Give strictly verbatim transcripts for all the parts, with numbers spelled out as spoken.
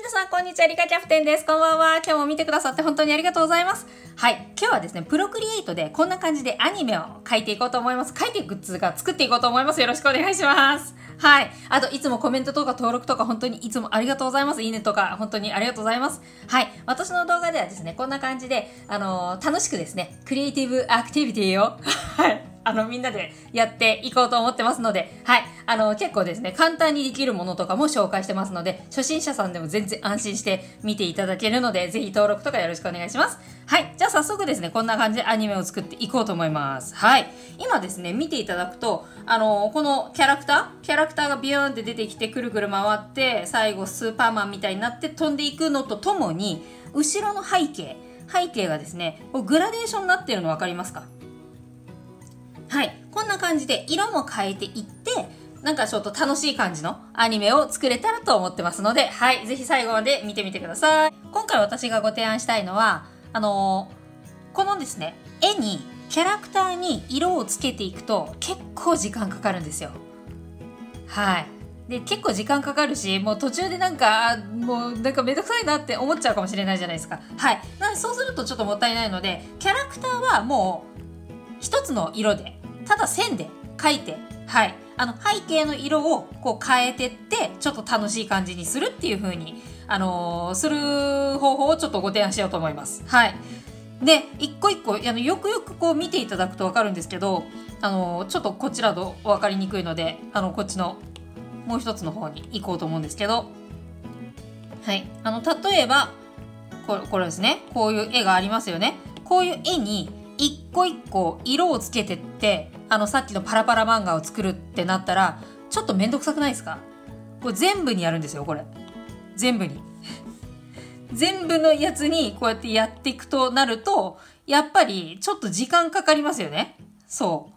皆さん、こんにちは。リカキャプテンです。こんばんは。今日も見てくださって本当にありがとうございます。はい。今日はですね、プロクリエイトでこんな感じでアニメを描いていこうと思います。描いていくグッズが作っていこうと思います。よろしくお願いします。はい。あと、いつもコメントとか登録とか本当にいつもありがとうございます。いいねとか本当にありがとうございます。はい。私の動画ではですね、こんな感じで、あのー、楽しくですね、クリエイティブアクティビティを、はい。あの、みんなでやっていこうと思ってますので、はい。あの、結構ですね、簡単にできるものとかも紹介してますので、初心者さんでも全然安心して見ていただけるので、ぜひ登録とかよろしくお願いします。はい。じゃあ早速ですね、こんな感じでアニメを作っていこうと思います。はい。今ですね、見ていただくと、あの、このキャラクターキャラクターがビヨーンって出てきて、くるくる回って、最後スーパーマンみたいになって飛んでいくのとともに、後ろの背景、背景がですね、グラデーションになってるの分かりますか？はい。こんな感じで色も変えていって、なんかちょっと楽しい感じのアニメを作れたらと思ってますので、はい。ぜひ最後まで見てみてください。今回私がご提案したいのは、あのー、このですね、絵に、キャラクターに色をつけていくと結構時間かかるんですよ。はい。で、結構時間かかるし、もう途中でなんか、もうなんかめんどくさいなって思っちゃうかもしれないじゃないですか。はい。なのでそうするとちょっともったいないので、キャラクターはもう一つの色で、ただ線で描いて、はい。あの、背景の色をこう変えてって、ちょっと楽しい感じにするっていう風に、あのー、する方法をちょっとご提案しようと思います。はい。で、一個一個、あの、よくよくこう見ていただくとわかるんですけど、あのー、ちょっとこちらとわかりにくいので、あの、こっちのもう一つの方に行こうと思うんですけど、はい。あの、例えば、これ、これですね。こういう絵がありますよね。こういう絵に、一個一個色をつけてって、あのさっきのパラパラ漫画を作るってなったら、ちょっとめんどくさくないですか？これ全部にやるんですよ、これ。全部に。全部のやつにこうやってやっていくとなると、やっぱりちょっと時間かかりますよね。そう。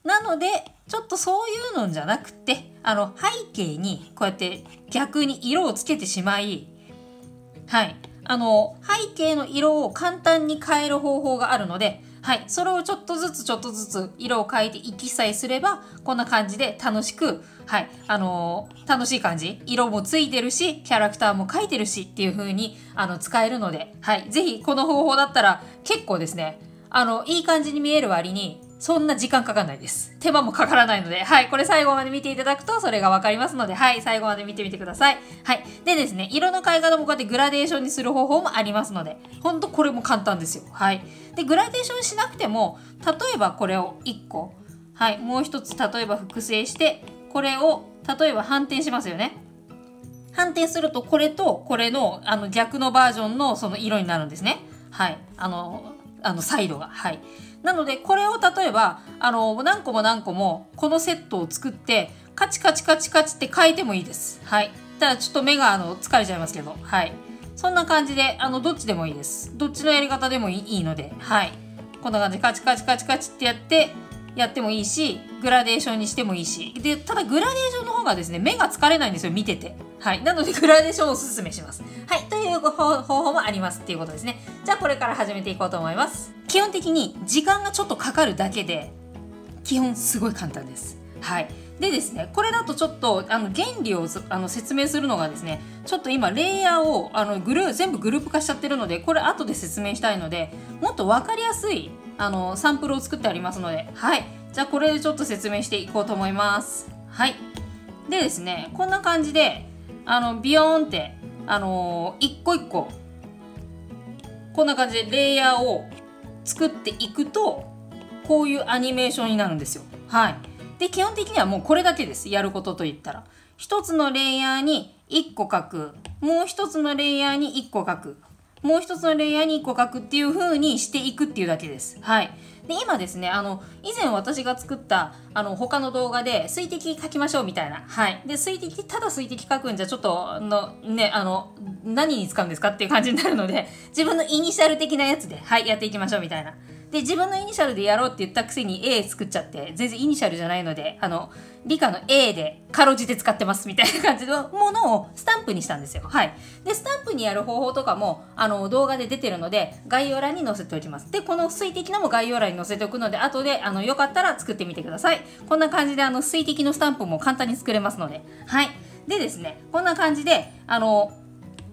なので、ちょっとそういうのじゃなくて、あの背景にこうやって逆に色をつけてしまい、はい。あの、背景の色を簡単に変える方法があるので、はい。それをちょっとずつちょっとずつ色を変えていきさえすれば、こんな感じで楽しく、はい。あのー、楽しい感じ。色もついてるし、キャラクターも描いてるしっていう風に、あの、使えるので、はい。ぜひ、この方法だったら結構ですね、あの、いい感じに見える割に、そんな時間かかんないです。手間もかからないので、はい。これ最後まで見ていただくと、それがわかりますので、はい。最後まで見てみてください。はい。でですね、色の変え方もこうやってグラデーションにする方法もありますので、ほんとこれも簡単ですよ。はい。で、グラデーションしなくても、例えばこれをいっこ、はい。もう一つ、例えば複製して、これを、例えば反転しますよね。反転すると、これとこれの、あの、逆のバージョンのその色になるんですね。はい。あの、あの、サイドが。はい。なので、これを例えば、あの、何個も何個も、このセットを作って、カチカチカチカチって変えてもいいです。はい。ただ、ちょっと目が、あの、疲れちゃいますけど、はい。そんな感じで、あの、どっちでもいいです。どっちのやり方でもいいので、はい。こんな感じで、カチカチカチカチってやって、やってもいいし、グラデーションにしてもいいし。で、ただグラデーションの方がですね、目が疲れないんですよ、見てて。はい。なので、グラデーションをおすすめします。はい。という方法もありますっていうことですね。じゃあ、これから始めていこうと思います。基本的に時間がちょっとかかるだけで、基本すごい簡単です。はい。でですね、これだとちょっと、あの、原理をあの説明するのがですね、ちょっと今、レイヤーを、あの、グルー、全部グループ化しちゃってるので、これ後で説明したいので、もっとわかりやすい、あの、サンプルを作ってありますので、はい。じゃあ、これでちょっと説明していこうと思います。はい。でですね、こんな感じで、あの、ビヨーンって、あのー、一個一個、こんな感じでレイヤーを作っていくと、こういうアニメーションになるんですよ。はい。で、基本的にはもうこれだけです。やることといったら。一つのレイヤーに一個書く。もう一つのレイヤーに一個書く。もう一つのレイヤーに一個書くっていう風にしていくっていうだけです。はい。で、今ですね、あの、以前私が作った、あの、他の動画で水滴書きましょうみたいな。はい。で、水滴、ただ水滴書くんじゃちょっと、あの、ね、あの、何に使うんですかっていう感じになるので、自分のイニシャル的なやつで、はい、やっていきましょうみたいな。で、自分のイニシャルでやろうって言ったくせに A 作っちゃって、全然イニシャルじゃないので、あの、理科の A でかろうじて使ってますみたいな感じのものをスタンプにしたんですよ。はい。で、スタンプにやる方法とかも、あの、動画で出てるので、概要欄に載せておきます。で、この水滴のも概要欄に載せておくので、後で、あの、よかったら作ってみてください。こんな感じで、あの、水滴のスタンプも簡単に作れますので。はい。でですね、こんな感じで、あの、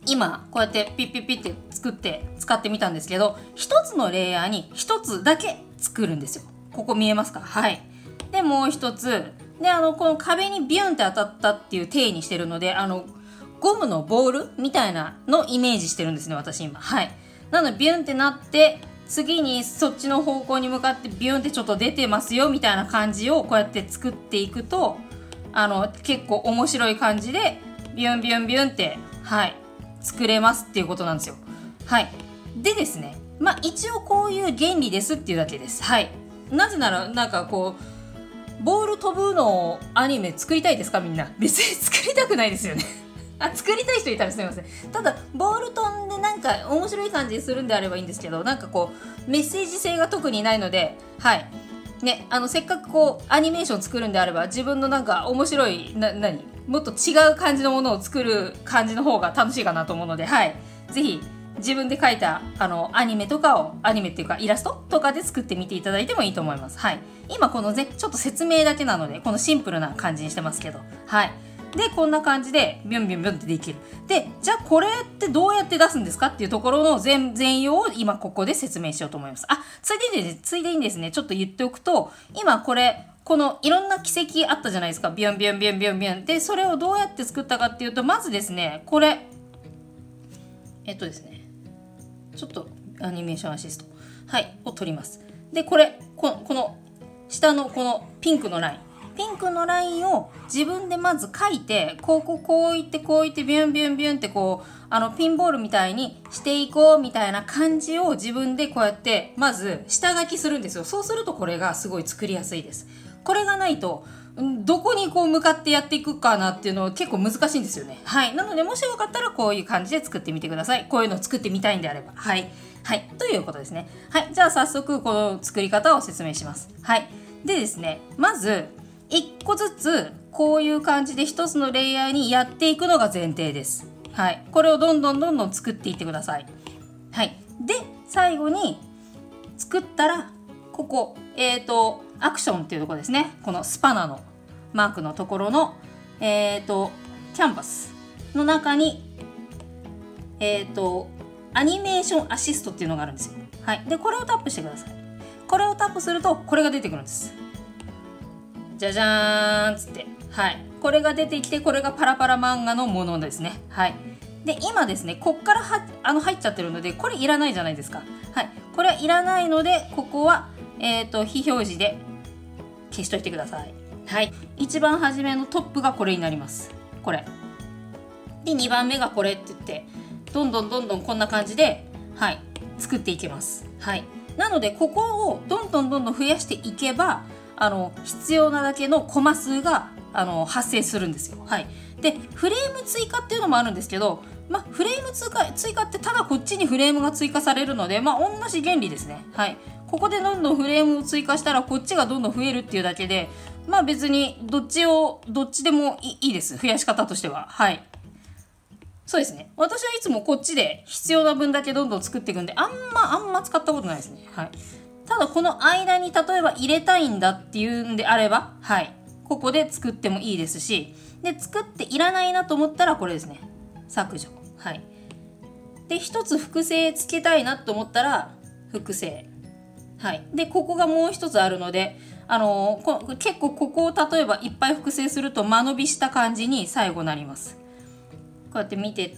今こうやってピッピッピッって作って使ってみたんですけど、ひとつのレイヤーにひとつだけ作るんですよ。ここ見えますか？はい。でもうひとつで、あのこの壁にビュンって当たったっていう体にしてるので、あのゴムのボールみたいなのをイメージしてるんですね、私今。はい。なのでビュンってなって、次にそっちの方向に向かってビュンってちょっと出てますよみたいな感じをこうやって作っていくと、あの結構面白い感じでビュンビュンビュンって、はい、作れますっていうことなんですよ。はい。でですね、まあ一応こういう原理ですっていうだけです。はい。なぜならなんかこうボール飛ぶのアニメ作りたいですか？みんな。別に作りたくないですよね。あ、作りたい人いたらすみません。ただボール飛んでなんか面白い感じにするんであればいいんですけど、なんかこうメッセージ性が特にないので、はいね、あのせっかくこうアニメーション作るんであれば、自分のなんか面白いな何もっと違う感じのものを作る感じの方が楽しいかなと思うので、はい、ぜひ自分で描いたあのアニメとかをアニメっていうかイラストとかで作ってみていただいてもいいと思います。はい、今このねちょっと説明だけなのでこのシンプルな感じにしてますけど、はい。でこんな感じでビュンビュンビュンってできる。でじゃあこれってどうやって出すんですかっていうところの全全容を今ここで説明しようと思います。あ、ついでについでにですねちょっと言っておくと、今これこのいろんな軌跡あったじゃないですか。ビュンビュンビュンビュンビュンで、それをどうやって作ったかっていうと、まずですねこれえっとですねちょっとアニメーションアシストはいを取ります。でこれこのこの下のこのピンクのラインピンクのラインを自分でまず書いて、こうこうこういってこういってビュンビュンビュンってこうあのピンボールみたいにしていこうみたいな感じを自分でこうやってまず下書きするんですよ。そうするとこれがすごい作りやすいです。これがないとどこにこう向かってやっていくかなっていうのは結構難しいんですよね。はい。なのでもしよかったらこういう感じで作ってみてください。こういうのを作ってみたいんであれば。はい。はい。ということですね。はい。じゃあ早速この作り方を説明します。はい。でですね、まずいっこずつこういう感じでひとつのレイヤーにやっていくのが前提です。はい。これをどんどんどんどん作っていってください。はい。で、最後に作ったら、ここ、えっと、アクションっていうところですね。このスパナのマークのところの、えっと、キャンバスの中に、えっと、アニメーションアシストっていうのがあるんですよ。はい。で、これをタップしてください。これをタップすると、これが出てくるんです。じゃじゃーんっつって、はい、これが出てきて、これがパラパラ漫画のものですね。はい。で今ですねこっからはあの入っちゃってるので、これいらないじゃないですか。はい、これはいらないので、ここはえっと非表示で消しといてください。はい、一番初めのトップがこれになります。これでにばんめがこれって言って、どんどんどんどんこんな感じで、はい、作っていきます。はい、なのでここをどんどんどんどん増やしていけば、あの必要なだけのコマ数があの発生するんですよ。はい、でフレーム追加っていうのもあるんですけど、まあ、フレーム追加追加ってただこっちにフレームが追加されるので、まあ、同じ原理ですね。はい、ここでどんどんフレームを追加したらこっちがどんどん増えるっていうだけで、まあ別にどっちをどっちでもいいです、増やし方としては。はい、そうですね。私はいつもこっちで必要な分だけどんどん作っていくんで、あんまあんま使ったことないですね。はい、ただこの間に例えば入れたいんだっていうんであれば、はい、ここで作ってもいいですし、で作っていらないなと思ったらこれですね、削除。はい、で一つ複製つけたいなと思ったら複製。はい、でここがもう一つあるので、あのー、こ結構ここを例えばいっぱい複製すると間延びした感じに最後なります。こうやって見てって、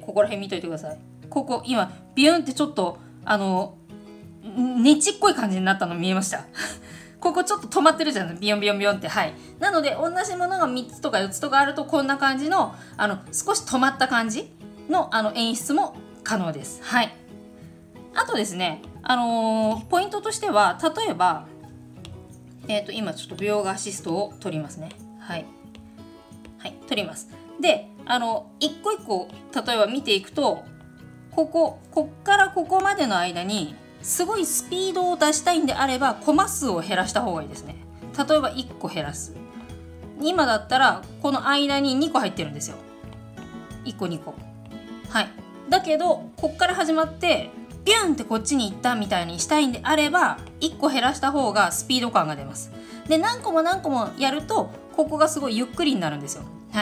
ここら辺見といてください。ここ今ビュンってちょっとあのねちっこい感じになったの見えましたここちょっと止まってるじゃん、ビヨンビヨンビヨンって。はい、なので同じものがみっつとかよっつとかあると、こんな感じのあの少し止まった感じのあの演出も可能です。はい、あとですね、あのー、ポイントとしては、例えばえっと今ちょっと描画アシストを取りますね。はいはい、取ります。であの一個一個例えば見ていくと、こここっからここまでの間にすごいスピードを出したいんであれば、コマ数を減らした方がいいですね。例えばいっこ減らす。今だったらこの間ににこ入ってるんですよ。いっこにこ。はい、だけどこっから始まってビュンってこっちに行ったみたいにしたいんであれば、いっこ減らした方がスピード感が出ます。で何個も何個もやるとここがすごいゆっくりになるんですよ。はい、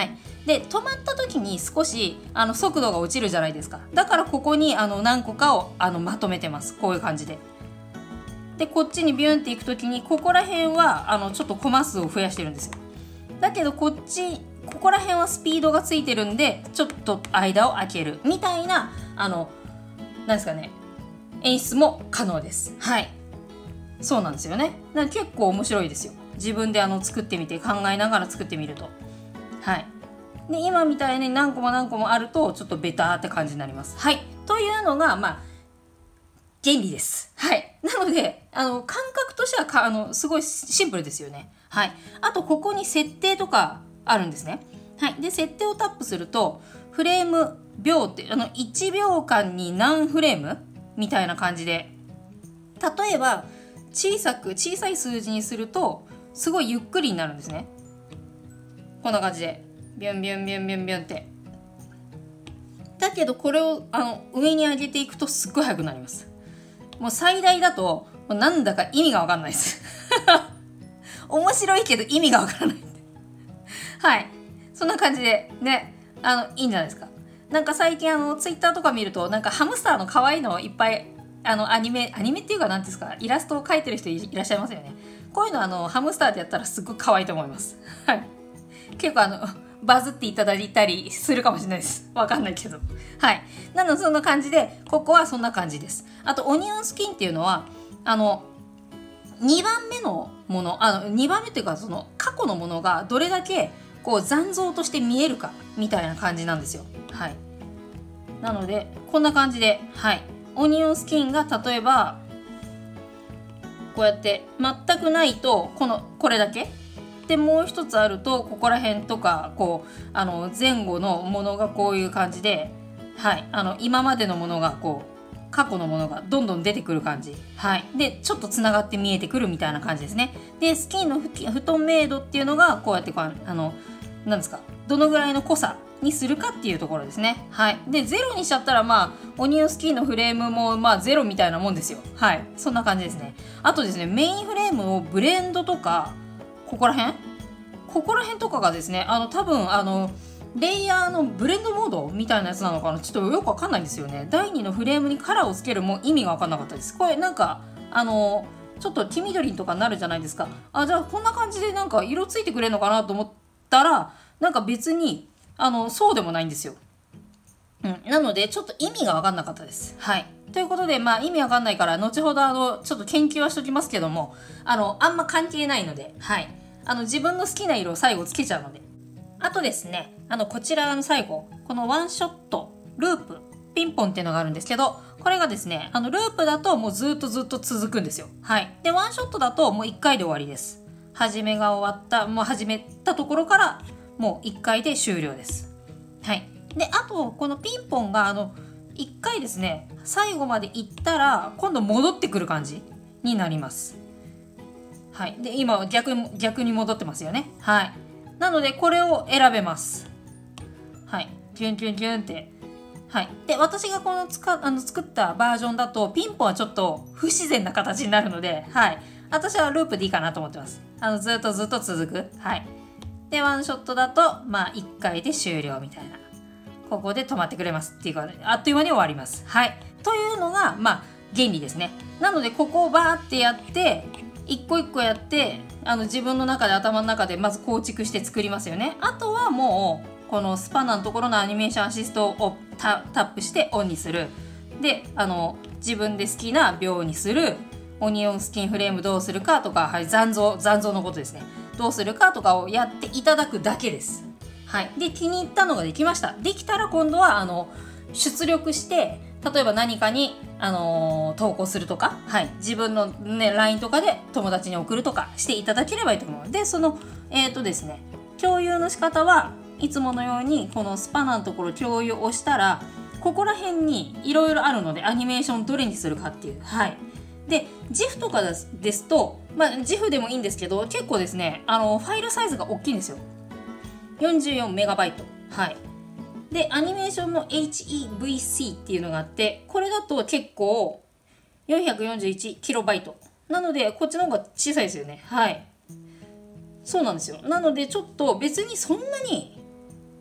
で止まった時に少しあの速度が落ちるじゃないですか。だからここにあの何個かをあのまとめてます。こういう感じで。でこっちにビュンっていく時にここら辺はあのちょっとコマ数を増やしてるんですよ。だけどこっちここら辺はスピードがついてるんでちょっと間を空けるみたいなあのなんですかね、演出も可能です。はい、そうなんですよね。だから結構面白いですよ。自分であの作ってみて考えながら作ってみると。はい。で今みたいに何個も何個もあるとちょっとベターって感じになります。はい。というのがまあ原理です。はい。なのであの感覚としてはかあのすごいシンプルですよね。はい。あとここに設定とかあるんですね。はい。で設定をタップするとフレーム秒ってあのいちびょうかんに何フレームみたいな感じで、例えば小さく小さい数字にするとすごいゆっくりになるんですね。こんな感じでビュンビュンビュンビュンビュンって。だけどこれをあの上に上げていくとすっごい速くなります。もう最大だとなんだか意味がわかんないです面白いけど意味がわからないはい、そんな感じでね、あのいいんじゃないですか。なんか最近あのツイッターとか見るとなんかハムスターの可愛いのいっぱいあのアニメアニメっていうかなんですか、イラストを描いてる人 い, いらっしゃいますよね。こういうのあのハムスターでやったらすっごい可愛いと思います。はい、結構あのバズっていただいたりするかもしれないです。わかんないけど。はい。なのでそんな感じで、ここはそんな感じです。あとオニオンスキンっていうのはあのにばんめのもの、あのにばんめというかその過去のものがどれだけこう残像として見えるかみたいな感じなんですよ。はい。なのでこんな感じで、はい。オニオンスキンが例えばこうやって全くないとこのこれだけで、もう一つあるとここら辺とかこうあの前後のものがこういう感じで、はい、あの今までのものがこう過去のものがどんどん出てくる感じ、はい、でちょっとつながって見えてくるみたいな感じですね。でスキンの不透明度っていうのがこうやってこうあのなんですか、どのぐらいの濃さにするかっていうところですね。はい、でゼロにしちゃったらまあオニオンスキンのフレームもまあゼロみたいなもんですよ。はい、そんな感じですね。あとですね、メインフレームをブレンドとかここら辺ここら辺とかがですね、あの多分あのレイヤーのブレンドモードみたいなやつなのかな、ちょっとよくわかんないんですよね。だいにのフレームにカラーをつけるも意味がわかんなかったです。これなんかあのちょっと黄緑とかになるじゃないですか。あ、じゃあこんな感じでなんか色ついてくれるのかなと思ったら、なんか別にあのそうでもないんですよ。うん、なのでちょっと意味が分かんなかったです。はい。ということで、まあ意味わかんないから後ほどあのちょっと研究はしときますけども、あのあんま関係ないので、はい。あの自分の好きな色を最後つけちゃうので。あとですね、あのこちらの最後このワンショットループピンポンっていうのがあるんですけど、これがですね、あのループだともうずっとずっと続くんですよ。はい。でワンショットだともういっかいで終わりです。始めが終わったもう始めたところからもういっかいで終了です。はい。であとこのピンポンがあのいっかいですね、最後まで行ったら今度戻ってくる感じになります。はい。で今逆に逆に戻ってますよね。はい。なのでこれを選べます。はい。キュンキュンキュンって。はい。で私がこのつかあの作ったバージョンだとピンポンはちょっと不自然な形になるので、はい。私はループでいいかなと思ってます。あのずっとずっと続く。はい。でワンショットだとまあいっかいで終了みたいな。ここで止まってくれますっていうか、あっという間に終わります。はい。というのがまあ原理ですね。なのでここをバーってやって一個一個やってあの自分の中で頭の中でまず構築して作りますよね。あとはもうこのスパナのところのアニメーションアシストをタップしてオンにする。であの自分で好きな秒にする。オニオンスキンフレームどうするかとか、はい、残像残像のことですね。どうするかとかをやっていただくだけです。はい、で気に入ったのができました。できたら今度はあの出力して例えば何かに、あのー、投稿するとか、はい、自分の、ね、ライン とかで友達に送るとかしていただければいいと思う。でそのえっ、ー、とですね共有の仕方はいつものようにこのスパナのところ共有を押したらここら辺にいろいろあるのでアニメーションどれにするかっていう。はい。で ジフ とかです、ですと、まあ、ジフ でもいいんですけど結構ですねあのファイルサイズが大きいんですよ。よんじゅうよんメガバイト。はい。で、アニメーションの エイチイーブイシー っていうのがあって、これだと結構 よんひゃくよんじゅういちキロバイト。なので、こっちの方が小さいですよね。はい。そうなんですよ。なので、ちょっと別にそんなに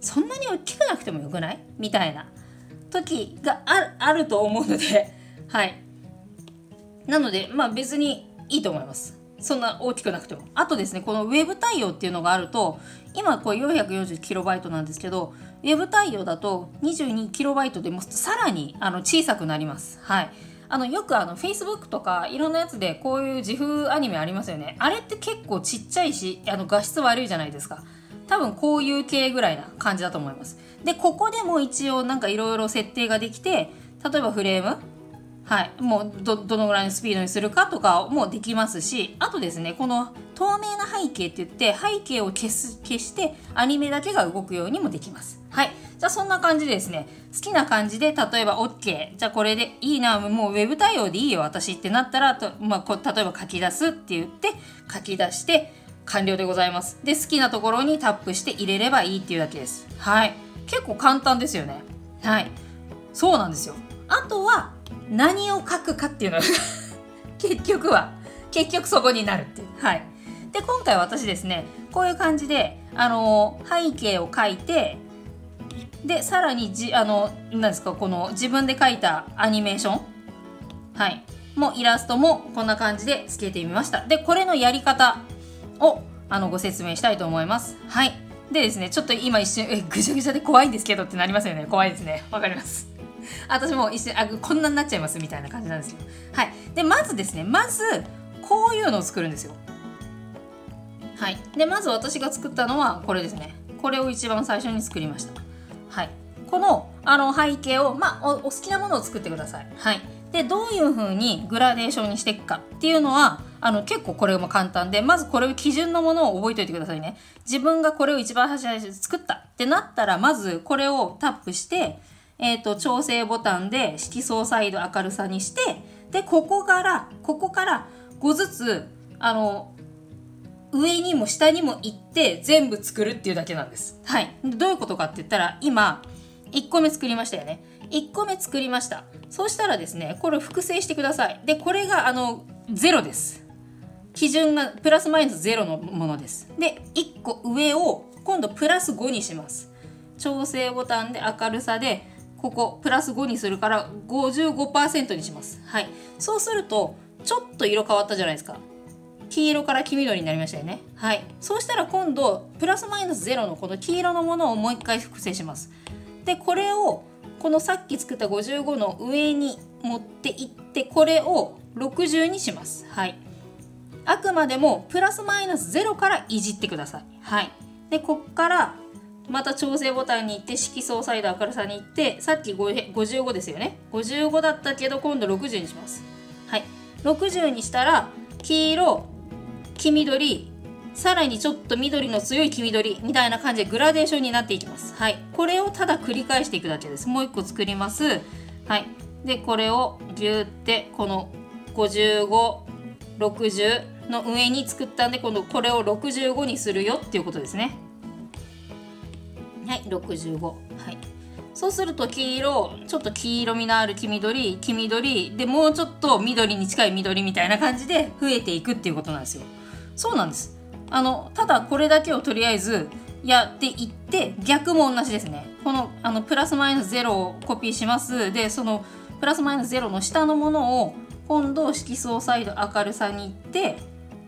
そんなに大きくなくてもよくないみたいな時がある、あると思うのではいなのでまあ別にいいと思います。そんな大きくなくても。あとですね、このウェブ対応っていうのがあると、今これ よんひゃくよんじゅうキロバイト なんですけど、ウェブ対応だと にじゅうにキロバイト でもさらにあの小さくなります。はい。あのよくあの Facebook とかいろんなやつでこういう自負アニメありますよね。あれって結構ちっちゃいし、あの画質悪いじゃないですか。多分こういう系ぐらいな感じだと思います。で、ここでも一応なんかいろいろ設定ができて、例えばフレームはい、もう ど, どのぐらいのスピードにするかとかもできますし、あとですね、この透明な背景って言って背景を消す消してアニメだけが動くようにもできます。はい、じゃあそんな感じでですね、好きな感じで例えば OK、 じゃあこれでいいな、もうウェブ対応でいいよ私ってなったらと、まあ、こ例えば書き出すって言って書き出して完了でございます。で、好きなところにタップして入れればいいっていうだけです。はい、結構簡単ですよね。はい、そうなんですよ。あとは何を書くかっていうのが結局は結局そこになるっていう。はい。で、今回私ですね、こういう感じであの背景を書いて、でさらにじあの何ですか、この自分で書いたアニメーション、はいもうイラストもこんな感じでつけてみました。で、これのやり方をあのご説明したいと思います。はい。でですね、ちょっと今一瞬えぐちゃぐちゃで怖いんですけどってなりますよね。怖いですね。わかります。私も一瞬あこんなになっちゃいますみたいな感じなんですけど、はい。で、まずですね、まずこういうのを作るんですよ。はい。で、まず私が作ったのはこれですね。これを一番最初に作りました。はい。このあの背景を、まあ、お、お好きなものを作ってください。はい。で、どういう風にグラデーションにしていくかっていうのはあの結構これも簡単で、まずこれを基準のものを覚えておいてくださいね。自分がこれを一番最初に作ったってなったら、まずこれをタップして、えーと、調整ボタンで色相サイド明るさにして、でここからここからごずつあの上にも下にも行って全部作るっていうだけなんです。はい。どういうことかって言ったら、今いっこめ作りましたよね。いっこめ作りました。そうしたらですね、これを複製してください。で、これがあのゼロです。基準がプラスマイナスゼロのものです。で、いっこ上を今度プラスごにします。調整ボタンで明るさでここプラスごにするから ごじゅうごパーセント にします。はい。そうするとちょっと色変わったじゃないですか。黄色から黄緑になりましたよね。はい。そうしたら今度プラスマイナスゼロのこの黄色のものをもう一回複製します。で、これをこのさっき作ったごじゅうごの上に持っていって、これをろくじゅうにします。はい。あくまでもプラスマイナスゼロからいじってください。はい。で、こっからまた調整ボタンに行って色相サイド明るさに行って、さっきごじゅうごですよね。ごじゅうごだったけど今度ろくじゅうにします。はい。ろくじゅうにしたら黄色、黄緑、さらにちょっと緑の強い黄緑みたいな感じでグラデーションになっていきます。はい。これをただ繰り返していくだけです。もう一個作ります。はい。で、これをギューってこのごじゅうご、ろくじゅうの上に作ったんで、今度これをろくじゅうごにするよっていうことですね。はい、ろくじゅうご。はい。そうすると黄色、ちょっと黄色みのある黄緑、黄緑でもうちょっと緑に近い緑みたいな感じで増えていくっていうことなんですよ。そうなんです。あのただこれだけをとりあえずやっていって、逆も同じですね。このあのプラスマイナスゼロをコピーします。で、そのプラスマイナスゼロの下のものを今度色相サイド明るさに行って、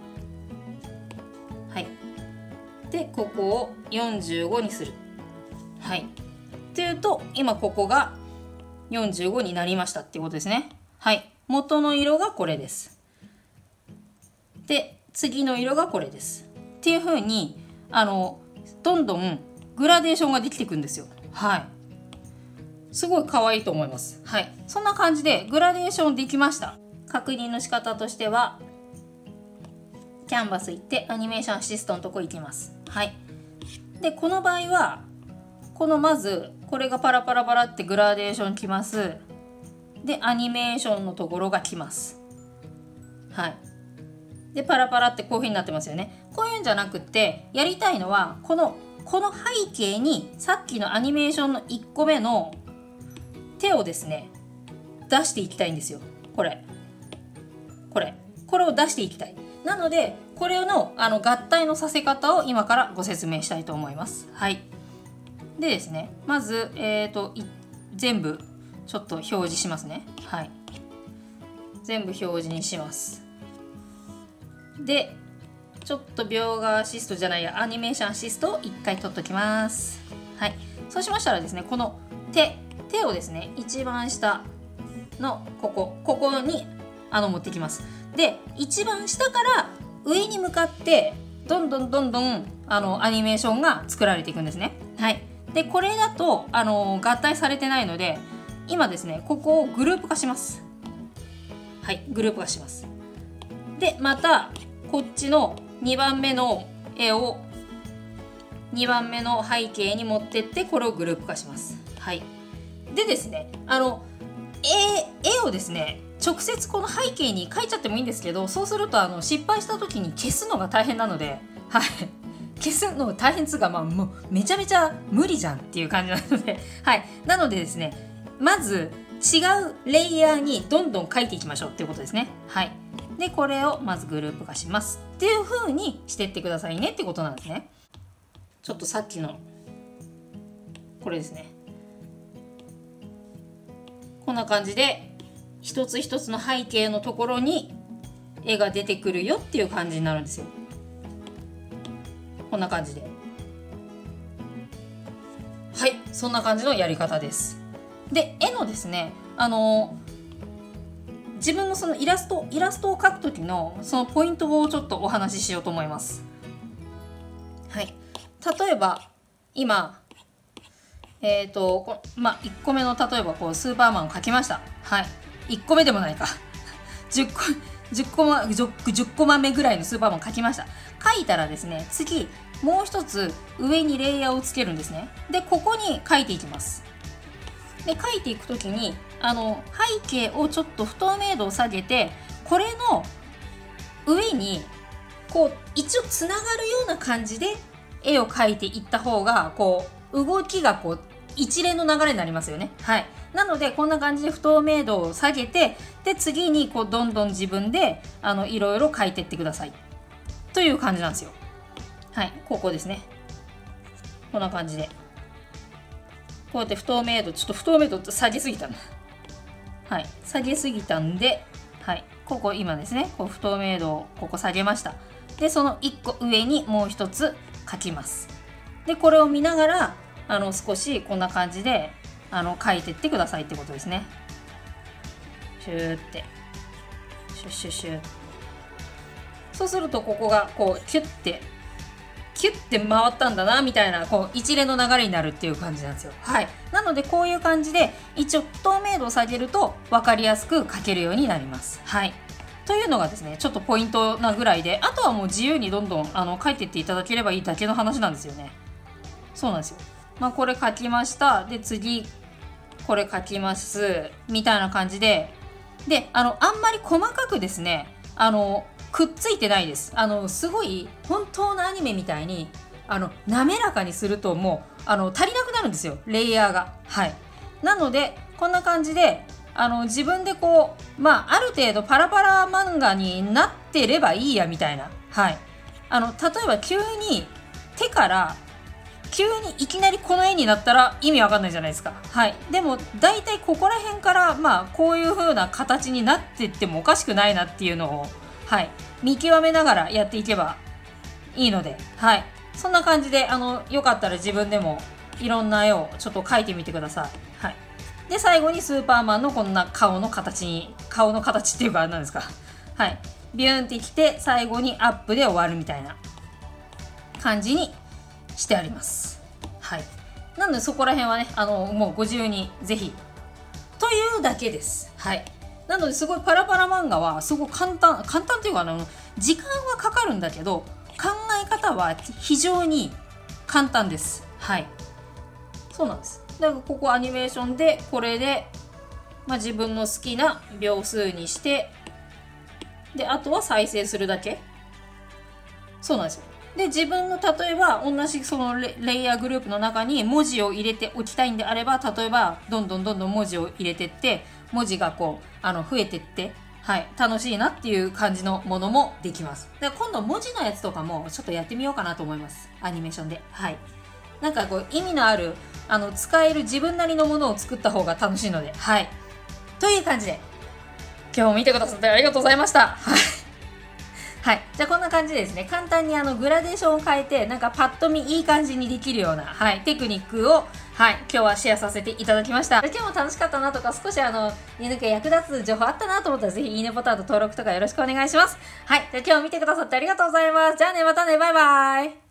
はい。で、ここをよんじゅうごにする。はい。っていうと、今ここがよんじゅうごになりましたっていうことですね。はい。元の色がこれです。で、次の色がこれです。っていう風に、あの、どんどんグラデーションができていくんですよ。はい。すごい可愛いと思います。はい。そんな感じでグラデーションできました。確認の仕方としては、キャンバス行ってアニメーションアシストのとこ行きます。はい。で、この場合は、このまずこれがパラパラパラってグラデーションきます。で、アニメーションのところがきます。はい。で、パラパラってこういう風になってますよね。こういうんじゃなくってやりたいのは、このこの背景にさっきのアニメーションのいっこめの手をですね出していきたいんですよ。これこれこれを出していきたい。なのでこれのあの合体のさせ方を今からご説明したいと思います。はい。 でですね、まず、えーと、全部ちょっと表示しますね。はい。全部表示にします。で、ちょっと描画アシストじゃないや、アニメーションアシストをいっかい取っときます。はい。そうしましたらですね、この手、手をですね、一番下のここ、ここにあの持ってきます。で、一番下から上に向かって、どんどんどんどんあのアニメーションが作られていくんですね。はい。で、これだとあの合体されてないので、今ですね、ここをグループ化します。はい、グループ化します。で、またこっちのにばんめの絵をにばんめの背景に持ってってこれをグループ化します。はい。でですね、あの絵、絵をですね、直接この背景に描いちゃってもいいんですけど、そうするとあの失敗した時に消すのが大変なので、はい、消すの大変つうか、まあ、もうめちゃめちゃ無理じゃんっていう感じなので、はい、なのでですね、まず違うレイヤーにどんどん描いていきましょうっていうことですね。はい。で、これをまずグループ化しますっていう風にしてってくださいねってことなんですね。ちょっとさっきのこれですね。こんな感じで一つ一つの背景のところに絵が出てくるよっていう感じになるんですよ。こんな感じで。はい、そんな感じのやり方です。で、絵のですね、あの自分のそのイラストイラストを描く時のそのポイントをちょっとお話ししようと思います。はい、例えば今えっとこまあいっこめの例えばこうスーパーマンを描きました。はい、いっこめでもないかじゅっこじゅっこまじゅっこまめぐらいのスーパーマンを描きました。描いたらですね、次もう一つ上にレイヤーをつけるんですね。で、ここに描いていきます。で、描いていくときにあの背景をちょっと不透明度を下げて、これの上にこう一応つながるような感じで絵を描いていった方がこう動きがこう一連の流れになりますよね。はい。なのでこんな感じで不透明度を下げて、で次にこうどんどん自分であのいろいろ描いていってくださいという感じなんですよ。はい、ここですね。こんな感じでこうやって不透明度ちょっと不透明度下げすぎたんだ。はい、下げすぎたんで、はい、ここ今ですね、こう不透明度をここ下げました。でそのいっこ上にもう一つ描きます。でこれを見ながらあの少しこんな感じであの描いてってくださいってことですね。シューってシュッシュッシュッ。そうするとここがこうキュッてキュッて回ったんだなみたいなこう一連の流れになるっていう感じなんですよ。はい。なのでこういう感じで一応不透明度を下げると分かりやすく描けるようになります。はい。というのがですね、ちょっとポイントなぐらいで、あとはもう自由にどんどんあの描いていっていただければいいだけの話なんですよね。そうなんですよ。まあこれ描きました。で次これ描きますみたいな感じで、であのあんまり細かくですね、あのくっついてないです。あのすごい本当のアニメみたいにあの滑らかにするともうあの足りなくなるんですよ、レイヤーが。はい。なのでこんな感じであの自分でこうまあある程度パラパラ漫画になってればいいやみたいな。はい。あの例えば急に手から急にいきなりこの絵になったら意味わかんないじゃないですか。はい。でも大体ここら辺からまあこういう風な形になってってもおかしくないなっていうのを、はい、見極めながらやっていけばいいので、はい、そんな感じであのよかったら自分でもいろんな絵をちょっと描いてみてください。はい。で最後にスーパーマンのこんな顔の形に顔の形っていうか何ですか、はい、ビューンってきて最後にアップで終わるみたいな感じにしてあります。はい。なのでそこら辺はねあのもうご自由にぜひというだけです。はい。なのですごいパラパラ漫画はすごい簡単簡単というかあの時間はかかるんだけど考え方は非常に簡単です。はい。そうなんです。だからここアニメーションでこれで、まあ、自分の好きな秒数にしてであとは再生するだけ。そうなんですよ。で自分の例えば同じその レ, レイヤーグループの中に文字を入れておきたいんであれば、例えばどんどんどんどん文字を入れてって文字がこうあの増えてって、はい、楽しいなっていう感じのものもできます。だから今度文字のやつとかもちょっとやってみようかなと思います、アニメーションで。はい。 なんかこう意味のある、あの、使える自分なりのものを作った方が楽しいので、はい。という感じで、今日も見てくださってありがとうございました。はい。はい。じゃあこんな感じでですね、簡単にあのグラデーションを変えて、なんかパッと見いい感じにできるような、はい、テクニックを、はい、今日はシェアさせていただきました。今日も楽しかったなとか、少しあの、なんか役立つ情報あったなと思ったら、ぜひいいねボタンと登録とかよろしくお願いします。はい。じゃあ今日も見てくださってありがとうございます。じゃあね、またね、バイバイ。